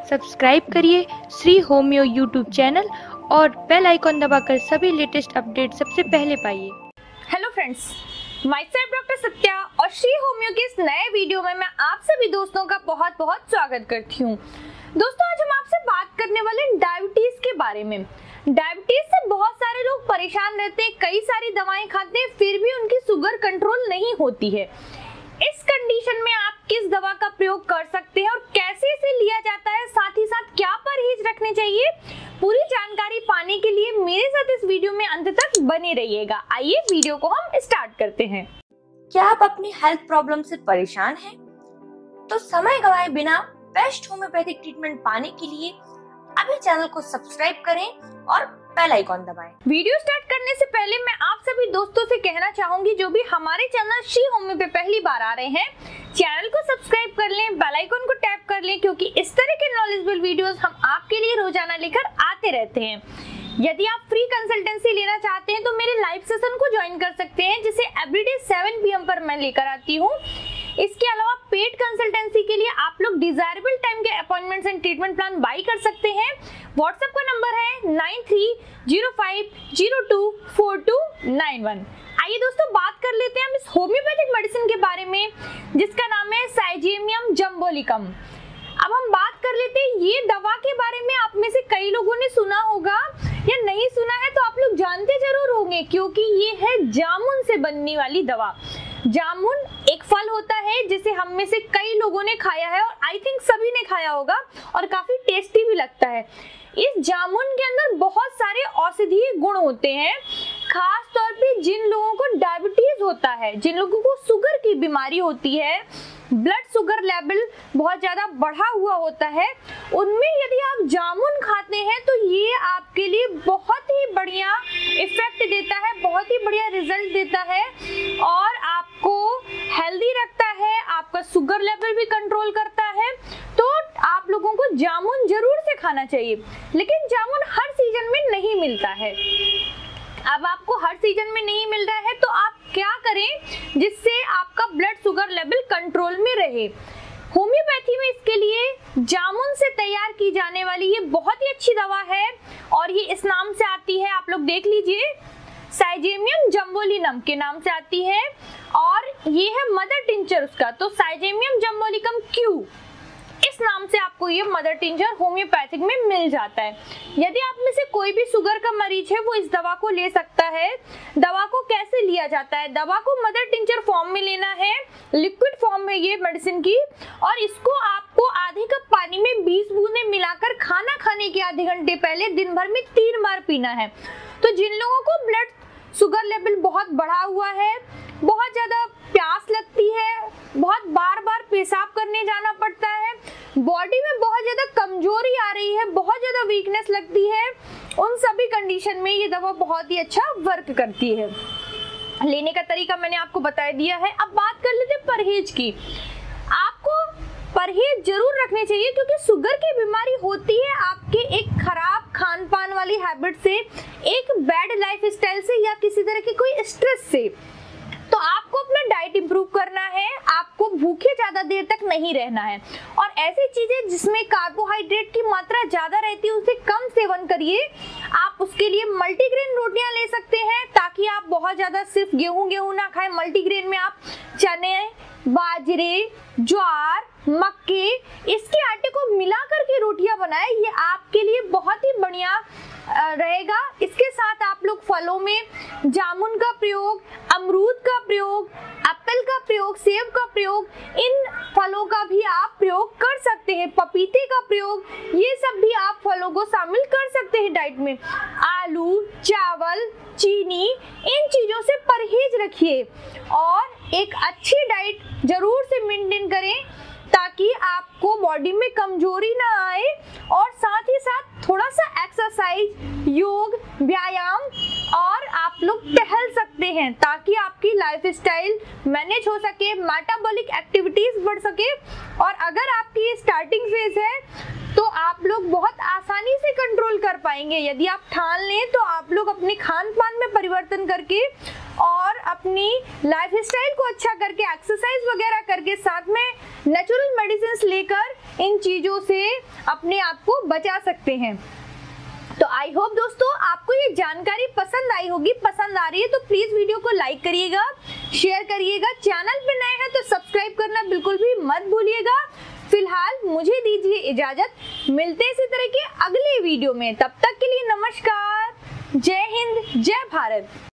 Subscribe करिए Shri Homeo YouTube channel और bell icon दबाकर सभी लेटेस्ट अपडेट सबसे पहले पाइए। Hello friends, myself doctor Satya और श्री होम्यो के इस नए वीडियो में मैं आप सभी दोस्तों का बहुत बहुत स्वागत करती हूँ। दोस्तों, आज हम आपसे बात करने वाले डायबिटीज के बारे में। डायबिटीज से बहुत सारे लोग परेशान रहते हैं, कई सारी दवाएं खाते हैं, फिर भी उनकी शुगर कंट्रोल नहीं होती है। इस कंडीशन में आप किस दवा का प्रयोग कर सकते हैं और कैसे इसे लिया जाता है, साथ ही साथ क्या परहेज रखने चाहिए, पूरी जानकारी पाने के लिए मेरे साथ इस वीडियो में अंत तक बने रहिएगा। आइए वीडियो को हम स्टार्ट करते हैं। क्या आप अपनी हेल्थ प्रॉब्लम से परेशान हैं? तो समय गवाए बिना बेस्ट होम्योपैथिक ट्रीटमेंट पाने के लिए अभी चैनल को सब्सक्राइब करें और बेल आइकॉन दबाएं। वीडियो स्टार्ट करने से पहले मैं आप सभी दोस्तों से कहना चाहूंगी, जो भी हमारे चैनल श्री होम्यो पे पहली बार आ रहे हैं, चैनल को सब्सक्राइब कर लें, बेल आइकन को टैप कर लें, क्योंकि इस तरह के नॉलेजेबल वीडियोस हम आपके लिए रोजाना लेकर आते रहते हैं। यदि आप फ्री कंसल्टेंसी लेना चाहते हैं तो मेरे लाइव सेशन को ज्वाइन कर सकते हैं, जिसे एवरीडे 7 PM पर मैं लेकर आती हूँ। इसके अलावा पेड कंसल्टेंसी के लिए आप लोग डिजायरेबल टाइम के appointments and treatment plan buy कर सकते हैं। व्हाट्सएप का नंबर है 9305024291। आइए दोस्तों, बात कर लेते हैं हम इस होम्योपैथिक मेडिसिन के बारे में, जिसका नाम है साइजेमियम जंबोलिकम। अब हम बात कर लेते हैं ये दवा के बारे में। आप में से कई लोगों ने सुना होगा या नहीं सुना है तो आप लोग जानते जरूर होंगे, क्योंकि ये है जामुन से बनने वाली दवा। जामुन एक फल होता है जिसे हम में से कई लोगों ने खाया है और आई थिंक सभी ने खाया होगा और काफी टेस्टी भी लगता है। इस जामुन के अंदर बहुत सारे औषधीय गुण होते हैं, खास तौर पे जिन लोगों को डायबिटीज होता है, जिन लोगों को शुगर की बीमारी होती है, ब्लड शुगर लेवल बहुत ज्यादा बढ़ा हुआ होता है, उनमें यदि आप जामुन खाते हैं तो ये आपके लिए बहुत ही बढ़िया इफेक्ट देता है, बहुत ही बढ़िया रिजल्ट देता है और आपको हेल्दी रखता है, आपका शुगर लेवल भी कंट्रोल करता है। तो आप लोगों को जामुन जरूर से खाना चाहिए, लेकिन जामुन हर सीजन में नहीं मिलता है। अब आपको हर सीजन में नहीं मिल रहा है तो आप क्या करें जिससे आपका ब्लड शुगर लेवल कंट्रोल में रहे। होम्योपैथी में इसके लिए जामुन से तैयार की जाने वाली ये बहुत ही अच्छी दवा है और ये इस नाम से आती है, आप लोग देख लीजिए, साइजेमियम जंबोलिकम के नाम से आती है और ये है मदर टिंचर उसका, तो साइजेमियम जंबोलिकम क्यू इस नाम से आपको ये मदर टिंचर होम्योपैथिक में मिल जाता है। यदि आप में से कोई भी शुगर का मरीज है वो इस दवा को ले सकता है। दवा को कैसे लिया जाता है? दवा को मदर टिंचर फॉर्म में लेना है, लिक्विड फॉर्म में ये मेडिसिन की, और इसको आपको आधे कप पानी में 20 बूंदें मिलाकर खाना खाने के आधे घंटे पहले दिन भर में 3 बार पीना है। तो जिन लोगों को ब्लड शुगर लेवल बहुत बढ़ा हुआ है, बहुत ज्यादा प्यास लगती है, बहुत बार बार पेशाब करने जाना पड़ता है, बॉडी में बहुत ज्यादा कमजोरी आ रही है, बहुत ज्यादा वीकनेस लगती है, उन सभी कंडीशन में ये दवा बहुत ही अच्छा वर्क करती है। लेने का तरीका मैंने आपको बता दिया है। अब बात कर लेते हैं परहेज की। आपको परहेज जरूर रखने चाहिए, क्योंकि शुगर की बीमारी होती है आपके एक खराब खान पान वाली हैबिट से, एक बैड लाइफ स्टाइल से या किसी तरह के कोई स्ट्रेस से। तो आपको अपना डाइट इंप्रूव करना है, आपको भूखे ज्यादा देर तक नहीं रहना है और ऐसी चीजें जिसमें कार्बोहाइड्रेट की मात्रा ज्यादा रहती है उसे कम सेवन करिए। आप उसके लिए मल्टीग्रेन रोटियां ले सकते हैं, ताकि आप बहुत ज्यादा सिर्फ गेहूं ना खाएं। मल्टीग्रेन में आप चने, बाजरे, ज्वार, मक्के, इसके आटे को मिला करके रोटियां बनाएं, ये आपके लिए बहुत ही बढ़िया रहेगा। इसके साथ आप लोग फलों में जामुन का प्रयोग, अमरूद का प्रयोग, एप्पल का प्रयोग, सेब का प्रयोग, इन फलों का भी आप प्रयोग कर सकते हैं, पपीते का प्रयोग, ये सब भी आप फलों को शामिल कर सकते हैं डाइट में। आलू, चावल, चीनी, इन चीजों से परहेज रखिए और एक अच्छी डाइट जरूर से मेंटेन करें, ताकि आपको बॉडी में कमजोरी ना आए और साथ ही साथ थोड़ा सा एक्सरसाइज, योग, व्यायाम और आप लोग टहल सकते हैं, ताकि आपकी लाइफस्टाइल मैनेज हो सके, मेटाबॉलिक एक्टिविटीज बढ़ सके। और अगर आपकी स्टार्टिंग फेज है तो आप लोग बहुत आसानी से कंट्रोल कर पाएंगे। यदि आप ठान लें तो आप लोग अपने खान पान में परिवर्तन करके और अपनी लाइफस्टाइल को अच्छा करके, एक्सरसाइज वगैरह करके, साथ में नेचुरल मेडिसिन लेकर इन चीजों से अपने आप को बचा सकते हैं। तो आई होप दोस्तों आपको ये जानकारी पसंद आई होगी। पसंद आ रही है तो प्लीज वीडियो को लाइक करिएगा, शेयर करिएगा। चैनल पे नए हैं तो सब्सक्राइब करना बिल्कुल भी मत भूलिएगा। फिलहाल मुझे दीजिए इजाजत, मिलते हैं इसी तरह के अगले वीडियो में। तब तक के लिए नमस्कार, जय हिंद, जय भारत।